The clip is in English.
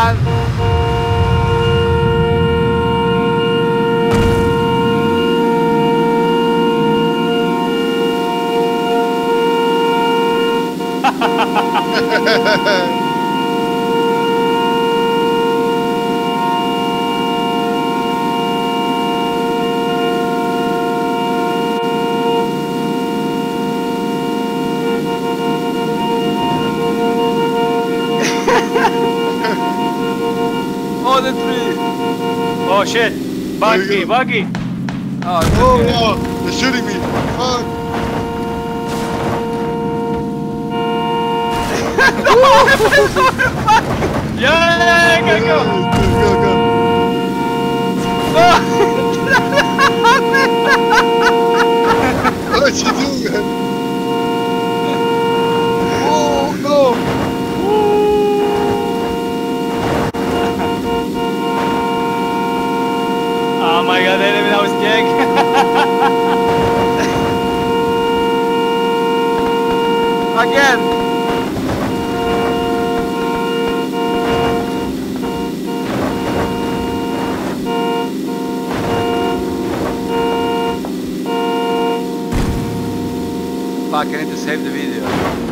on. Oh, the tree. Oh shit! Buggy, buggy! Oh, it's Oh, okay. no, they're shooting me. Fuck. Yeah, go, go! Go, go. What you doing, man? Oh, no. Oh my god, I didn't even know I was gig. Again. Fuck, I need to save the video.